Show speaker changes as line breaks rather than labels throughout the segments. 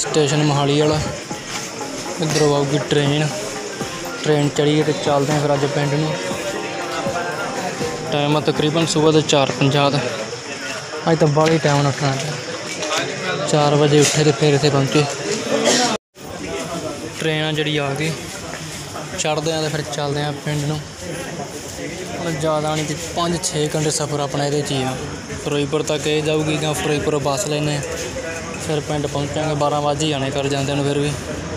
Station Mohali वाला। इधरों आऊगी train चढ़िए तो चलते हैं फिर अज पिंड नूं। टाइम है तकरीबन सुबह के 4:50 का। अज तो बाहली टाइम उठना, 4 बजे उठे तो फिर इत्थे पहुँचे। ट्रेन जी आ गई, चढ़ते हैं तो फिर चलते हैं पिंड नूं। ज़्यादा नहीं, 5-6 घंटे सफ़र अपना ये ही है। फिरोजपुर तक ये जाऊगी, क्या फिरोजपुर बस लेने फिर पिंड पहुँचांगे। 12 बज ही जाने कर जाते हैं फिर भी।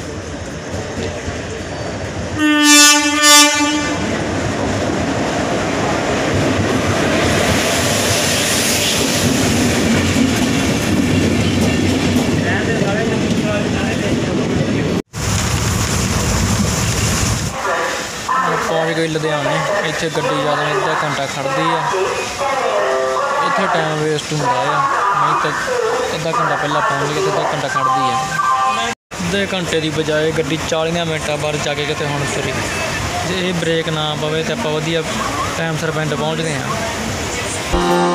पहुँच गई लुधियाने। इत्थे गड्डी ज़्यादा नहीं, अद्धा घंटा खड़दी है। इत्थे टाइम वेस्ट होंदा है, नहीं तो अद्धा घंटा पहला पहुँच गए तो अद्धा घंटा खड़दी है। अद्धे घंटे की बजाय गड्डी 40 मिनटां बाद जाके किते हुण तुरी। जे ये ब्रेक ना पवे तो आपां वधिया टाइम सिर पिंड पहुँचते हैं।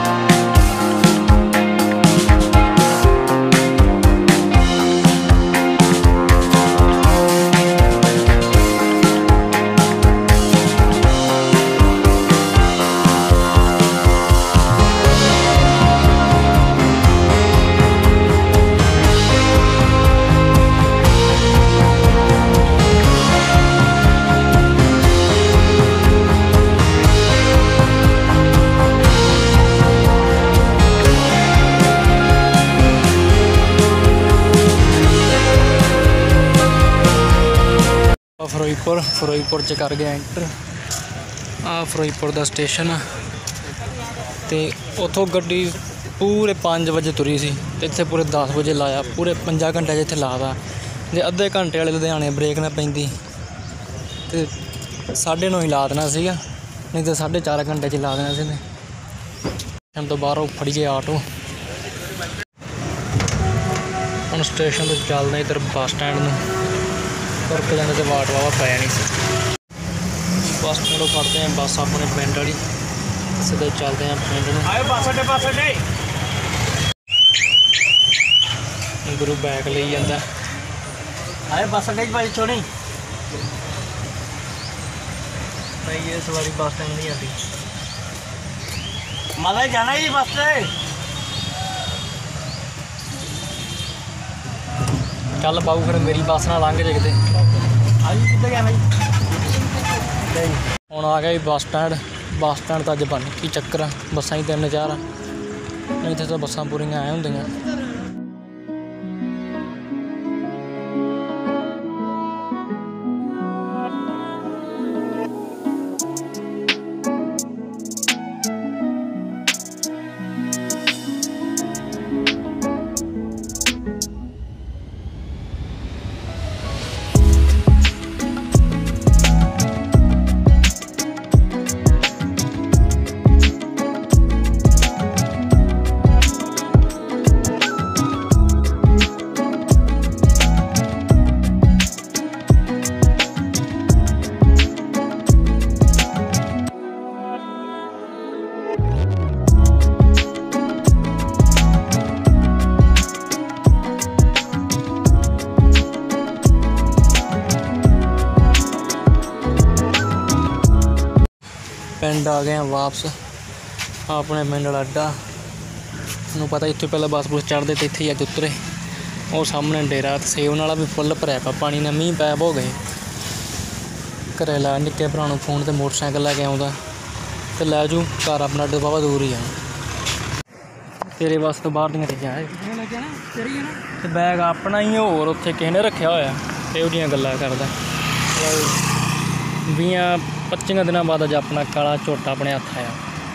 फिरोजपुर च कर गया एंटर। फिरोजपुर का स्टेशन तो उतों गड्डी पूरे 5 बजे तुरी सी, इत्थे पूरे 10 बजे लाया। पूरे 5 घंटे इत्थे लाता। जे अद्धे घंटे वाले लुधियाने ब्रेक ना पैंदी तो 9:30 ही ला देना सीगा, नहीं तो 4.5 घंटे च ला देना सी। तो बाहरों फड़िए आटो। हम स्टेशन तो चलते इधर बस स्टैंड में। तुर के जाने तो वाट वावा पै नहीं सी। बस स्टैंडों फड़ते हैं बस अपने पिंड वाली, सीधे चलते हैं पिंड में। गुरु बैग ले जाता। आए बस अड्डे भाई छोड़ी नहीं, ये सवारी बस स्टैंड नहीं आती। माला जाना ही बस से। चल पाऊ फिर मेरी बस ना लंघ जे किते। हुण आ गया बस स्टैंड। बस स्टैंड तो अज बन की चक्कर, बसां ही 3-4, नहीं तो बसां पूरियां आए होंदियां। पिंड आ गए हैं वापस, अपने पिंड वाला अड्डा। मैं पता इतने पहले बस बुस चढ़ते तो इतने अज उतरे। और सामने डेरा सेवन वाला भी फुल भरया पा पानी ने, मीह पैप हो गए। घरे ला निक्के भरा नूं फोन ते मोटरसाइकिल लैके आउंदा ते लै जू घर अपना अड्डा बाबा दूर ही आ। तेरे वास्ते तो बाहर दियां चीज़ां है ते बैग अपना ही होर उत्थे किसी ने रखा होया। इहो जिहियां गल्लां करदा। 20-25 दिनों बाद अज अपना काला झोटा अपने हथ आया।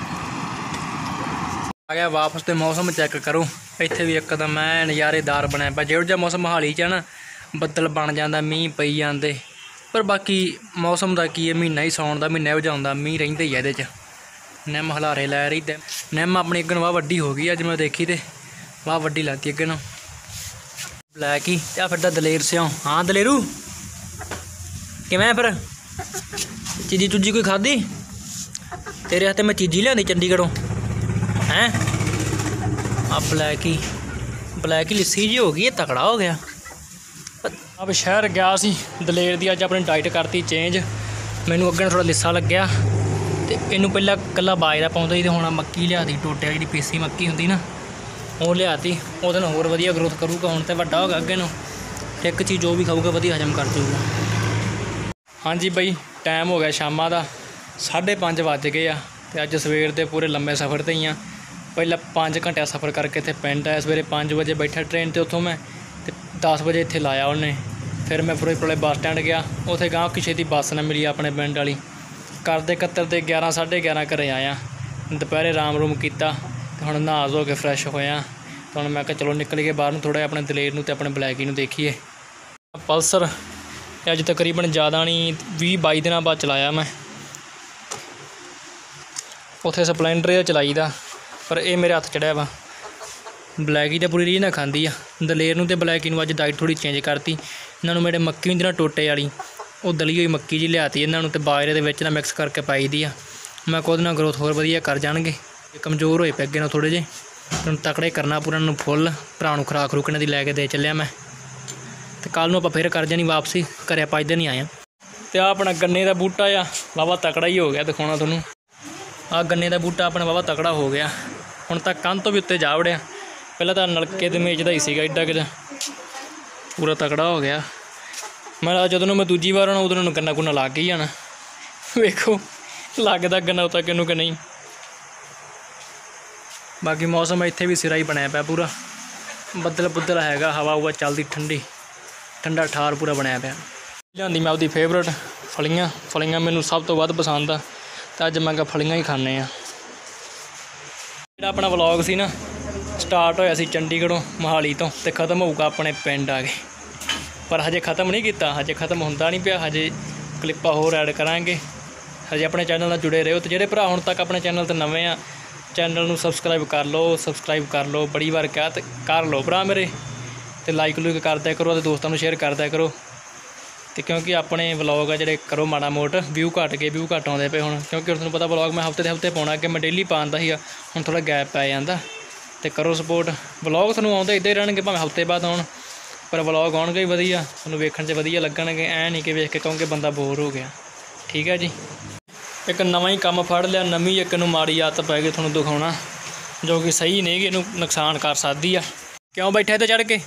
आ गया वापस। तो मौसम चैक करो, इत्थे भी एकदम मैं नज़ारेदार बनया पा। जो जिहा मौसम मोहाली च है ना, बदल बन जाता, मीह पई जाते। पर बाकी मौसम का की है, महीना ही सौण का महीना हो जाता, मीह रहिंदा ही है ये। निम हलारे लै रही। निम अपनी अगन वाह वड्डी हो गई, अज मैं देखी तो वाह वड्डी लगती अगन ब्लैक ही। क्या फिर दलेर सिओ। हाँ दलेरू किवें फिर चीजी चूजी कोई खाधी? तेरे हथे मैं चीजी लिया चंडीगढ़ों हैं। आ ब्लैक ही ब्लैक ही लिस्सी जी हो गई, तगड़ा हो गया। अब शहर गया सी दलेर दी अज अपनी डाइट करती चेंज। मैनू अगे थोड़ा लिस्सा लग्या तो इनू पहला कला बाजरा पाउंदा सी, हुण मक्की लियाती टोटे जी पीसी मक्की हुंदी ना, वो लियाती। वो होर वधिया ग्रोथ करूगा, हुण तो वड्डा हो गया अगे नूं। एक चीज़ जो भी खाऊगा वधिया हजम कर जूगा। हाँ जी बई, टाइम हो गया शामां दा, 5:30 वज गए आ। तो अज सवेर दे पूरे लंबे सफ़र ते ही आ। पहला 5 घंटे सफ़र करके इत्थे पिंड आया। सवेरे 5 बजे बैठा ट्रेन ते, उत्थों मैं 10 बजे इत्थे लाया उन्हें। फिर मैं फिरोजपुर वाले बस स्टैंड गया, उत्थे गांह कि छेती बस ना मिली अपने पिंड वाली। करते कत्तरते 11 साढ़े 11 घरें आया। दोपहरे राम रूम किया, हुण नहा धो के फ्रैश होया। तो हुण मैं कहा चलो निकल के बाहर थोड़ा अपने दलेर नूं ते अपने ब्लैकी नूं देखीए। पल्सर अज तकरीबन ज़्यादा नहीं 20-22 दिनों बाद चलाया मैं। उत्थे स्पलैंडर चलाई दा, पर ये मेरे हत्थ चढ़िया वा। ब्लैकी तो पूरी रीझ ना खांदी आ। दलेर नूं ते ब्लैकी नूं अज डाइट थोड़ी चेंज करती। इन्होंने मेरे मक्की हुंदी ना टोटे वाली, वो दली हुई मक्की जी लियाती इन्होंने, तो बाजरे दे विच ना मिक्स करके पाई दी आ। मैं कुछ ना ग्रोथ होर वधिया कर जाणगे। कमज़ोर होए पे अगे ना थोड़े जे, उन्होंने तकड़े करना पूरा। उन्होंने फुल भरा नूं खुराक खुरूक इन्हां दी लैके दे चलिया मैं। तो कल नूं आपां फिर कर जानी वापसी, घरे 5 दिन ही आए। तो आ अपना गन्ने का बूटा आ वाहवा तकड़ा ही हो गया, दिखाउणा तुहानूं। आ गन्ने का बूटा अपना वाहवा तकड़ा हो गया, हुण तक कंध तो भी उत्ते जा वड़िया। पहले तो नलके ते मेज दा ही सीगा एड्डा कि पूरा तकड़ा हो गया। मैं जदों मैं दूजी बार आना उदों गन्ना गुन्ना लग ही जाना। वेखो लगदा गन्ना उता किनू कि नहीं। बाकी मौसम इत्थे भी सिरा ही बनया पाया पूरा, बदल बुदल हैगा, हवा हुआ चलती ठंडी, ठंडा ठार पूरा बनया पाया। लिआंदी मैं आपदी फेवरेट फलियां। फलियां मैनू सब तो वध पसंद आ, तो अज मैं फलियां ही खाने आ। जिहड़ा अपना व्लॉग सी ना स्टार्ट होया सी चंडीगढ़ों मोहाली तो, ते खत्म होऊगा अपने पिंड आ गए। पर हजे खत्म नहीं किया, हजे खत्म होंदा नहीं पिया, हजे क्लिप्पां होर ऐड करांगे। हजे अपने चैनल नाल जुड़े रहो। तो जिहड़े भरा हुण तक अपने चैनल ते नवें आ, चैनल नूं सबसक्राइब कर लो, सबसक्राइब कर लो। बड़ी बार कहा तो कर लो भरा मेरे, तो लाइक लूक कर दिया करो, तो दोस्तों नूं शेयर कर दिया करो। तो क्योंकि अपने व्लॉग आ जिहड़े करो माड़ा मोट व्यू घट गए, व्यू घट आउंदे पे हुण, क्योंकि तुहानूं पता व्लॉग मैं हफ्ते दे हफ्ते पाउणा, अगे मैं डेली पांदा सीगा, हुण थोड़ा गैप पै जांदा। तो करो सपोर्ट। व्लॉग तुहानूं आउंदे इद्दां ही रहणगे, भावें हफ्ते बाद आउण, पर व्लॉग आउणगे ही वधिया, तुहानूं वेखण 'च वधिया लगणगे। ऐ नहीं कि वेख के कहोगे बंदा बोर हो गया। ठीक है जी। एक नवां ही काम फड़ लिया, नवीं एक नूं माड़ी आदत पै गई तुहानूं दिखाउणा, जो कि सही नहीं गी, इहनूं नुकसान कर सकदी आ। क्यों बैठे ते चढ़ के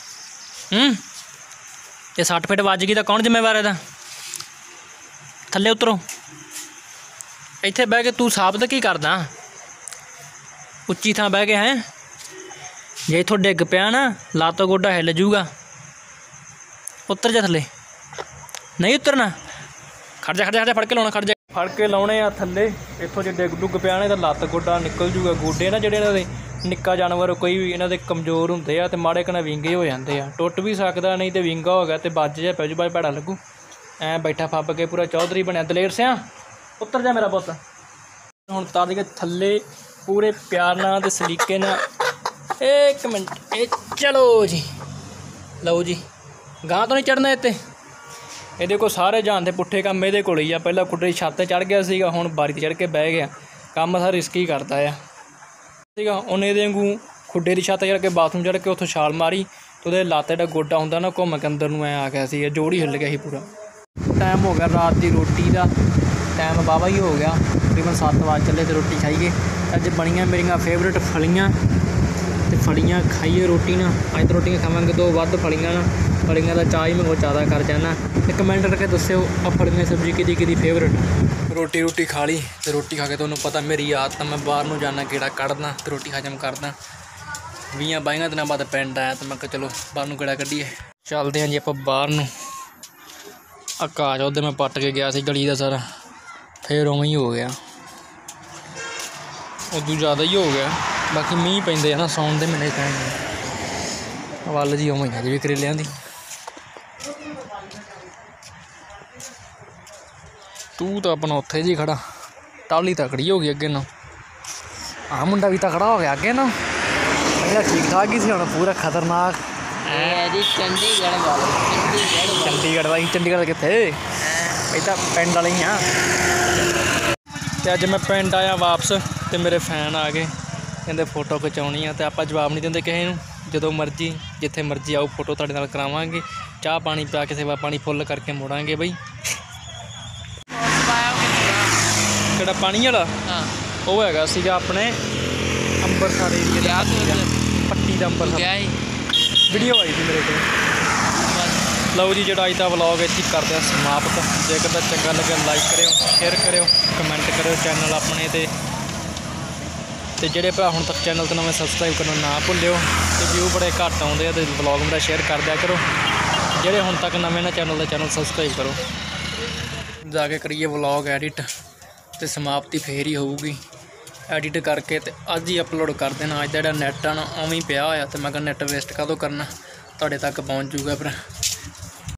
ये 60 फिट वज गई तो कौन जिम्मेवार है? थल्ले उतरो, इत्थे बह के तू साबित की करदा? उच्ची थां बह के हैं, जे इत्थों डिग पिया ना लत्त गोडा हिल जूगा। उतर जा थल्ले, नहीं उतरना। खड़ जा खड़ जा, फड़ के लाउणा, खड़ जा, फड़ के लाउणे आ थल्ले। इत्थों जे डिग डुग पिया ना तो लत्त गोडा निकल जूगा। गोडे ना जिहड़े इन्हां दे निक्का जानवर कोई भी इन्हां दे कमज़ोर हुंदे आ, ते माड़े कने विंगे हो जांदे आ। टुट भी सकदा, नहीं तो विंगा हो गया तो बज जा पैजू, बाज भैड़ा लगू। ऐ बैठा फब के पूरा चौधरी बनया। दलेर सिया उतर जा मेरा पुत्त। हुण तर के थल्ले पूरे प्यार नाल ते सलीके नाल। एक मिनट, ए चलो जी, लो जी, गांह तो नहीं चढ़ना इत्ते। ਇਹਦੇ ਕੋਲ ਸਾਰੇ ਜਾਣਦੇ ਪੁੱਠੇ ਕੰਮ ਇਹਦੇ ਕੋਲ ਹੀ ਆ। ਪਹਿਲਾਂ ਖੁੱਡੇ ਦੀ ਛੱਤ 'ਤੇ ਚੜ੍ਹ ਗਿਆ ਸੀਗਾ, ਹੁਣ ਬਾਰੀ 'ਤੇ ਚੜ੍ਹ ਕੇ ਬਹਿ ਗਿਆ। ਕੰਮ ਸਾਰਾ ਰਿਸਕੀ ਕਰਦਾ ਆ ਸੀਗਾ। ਉਹਨੇ ਇਹਦੇ ਵਾਂਗੂ ਖੁੱਡੇ ਦੀ ਛੱਤ 'ਤੇ ਚੜ੍ਹ ਕੇ ਬਾਥਰੂਮ ਚੜ੍ਹ ਕੇ ਉੱਥੋਂ ਛਾਲ ਮਾਰੀ, ਅਤੇ ਉਹਦੇ ਲੱਤ ਜਿਹੜਾ ਗੋਡਾ ਹੁੰਦਾ ਨਾ ਘੁੰਮ ਕੇ ਅੰਦਰ ਨੂੰ ਐਂ ਆ ਗਿਆ ਸੀ, ਜੋੜ ਹੀ ਹਿੱਲ ਗਿਆ ਸੀ ਪੂਰਾ। ਟਾਈਮ ਹੋ ਗਿਆ ਰਾਤ ਦੀ ਰੋਟੀ ਦਾ, ਟਾਈਮ ਵਾਹਵਾ ਹੀ ਹੋ ਗਿਆ, ਤਕਰੀਬਨ 7 ਵਜੇ ਚੱਲੇ ਅਤੇ ਰੋਟੀ ਖਾਈਏ। ਅੱਜ ਬਣੀਆਂ ਮੇਰੀਆਂ ਫੇਵਰੇਟ ਫਲੀਆਂ, ਅਤੇ ਫਲੀਆਂ ਖਾਈਏ ਰੋਟੀ ਨਾਲ। ਅੱਜ ਤਾਂ ਰੋਟੀਆਂ ਖਾਵਾਂਗੇ 2 ਵੱਧ ਫਲੀਆਂ ਨਾਲ। फलियां का चाह ही मैं बहुत ज़्यादा कर जाना। तो कमेंट करके दस्यो आ फलियां सब्जी कि फेवरेट। रोटी खा ली, तो रोटी खा के तुहानूं पता मेरी आदत, मैं बाहर नूं जाना गेड़ा कढ़ना तो रोटी हजम करदा। 20-22 दिनों बाद पिंड आया, तो मैं कहा चलो बाहर नूं गेड़ा कढ़ीए। चलते हैं जी आप बाहर नूं। घाह उधर मैं पट्ट के गया सी गली का सारा, फिर उवें ही हो गया, उदू ज़्यादा ही हो गया। बाकी मींह पैंदे ना साउण दे महीने वल जी उवें ही भी करेलियां दी। तू तो अपना उत्थे जी खड़ा, टाली तकड़ी हो गई अगे ना। हाँ मुंडा भी तकड़ा हो गया अगे ना, पहले ठीक ठाक ही सी, हुण पूरा खतरनाक। चंडीगढ़ वाली चंडीगढ़ कित्थे, ये तो पिंड वाले ही हाँ। तो अज मैं पिंड आया वापस, तो मेरे फैन आ गए, कहते फोटो खिचाउणी आ, तो आप जवाब नहीं देंदे किसी नूं। ਜਦੋਂ ਮਰਜ਼ੀ ਜਿੱਥੇ ਮਰਜ਼ੀ ਆਓ ਫੋਟੋ ਤੁਹਾਡੇ ਨਾਲ ਕਰਾਵਾਂਗੇ। ਚਾਹ ਪਾਣੀ ਪਿਆ ਕੇ ਸੇਵਾ ਪਾਣੀ ਫੁੱਲ ਕਰਕੇ ਮੁੜਾਂਗੇ ਬਈ। ਕਿਹੜਾ ਪਾਣੀ ਵਾਲਾ?
ਹਾਂ
ਉਹ ਹੈਗਾ ਸੀਗਾ ਆਪਣੇ ਅੰਬਰਸਰ ਏਰੀਏ ਦਾ ਪੱਟੀ ਦਾ ਅੰਬਰਸਰ ਵੀਡੀਓ ਆਈ ਸੀ ਮੇਰੇ ਕੋਲ। ਲਓ ਜੀ ਜਿਹੜਾ ਅੱਜ ਦਾ ਵਲੌਗ ਇੱਥੇ ਕਰਦੇ ਹਾਂ ਸਮਾਪਤ। ਜੇਕਰ ਤਾਂ ਚੰਗਾ ਲੱਗਿਆ ਲਾਈਕ ਕਰਿਓ, ਸ਼ੇਅਰ ਕਰਿਓ, ਕਮੈਂਟ ਕਰਿਓ ਚੈਨਲ ਆਪਣੇ ਤੇ ਜਿਹੜੇ ਭਰਾ ਹੁਣ ਤੱਕ ਚੈਨਲ ਤੇ ਨਵੇਂ ਸਬਸਕ੍ਰਾਈਬ ਕਰਨਾ ਨਾ ਭੁੱਲਿਓ। ਤੇ ਵਿਊ ਬੜੇ ਘੱਟ ਆਉਂਦੇ ਆ ਤੇ ਵਲੌਗ ਮੇਰਾ ਸ਼ੇਅਰ ਕਰ ਦਿਆ ਕਰੋ। ਜਿਹੜੇ ਹੁਣ ਤੱਕ ਨਵੇਂ ਨਾ ਚੈਨਲ ਸਬਸਕ੍ਰਾਈਬ ਕਰੋ। ਜਾ ਕੇ ਕਰੀਏ ਵਲੌਗ ਐਡਿਟ ਤੇ ਸਮਾਪਤੀ ਫੇਰ ਹੀ ਹੋਊਗੀ। ਐਡਿਟ ਕਰਕੇ ਤੇ ਅੱਜ ਹੀ ਅਪਲੋਡ ਕਰ ਦੇਣਾ। ਅੱਜ ਦਾ ਜਿਹੜਾ ਨੈਟ ਆ ਨਾ ਉਵੇਂ ਹੀ ਪਿਆ ਹੋਇਆ ਤੇ ਮੈਂ ਕਿਹਾ ਨੈਟ ਵੇਸਟ ਕਾਹਤੋਂ ਕਰਨਾ, ਤੁਹਾਡੇ ਤੱਕ ਪਹੁੰਚ ਜੂਗਾ ਫਿਰ।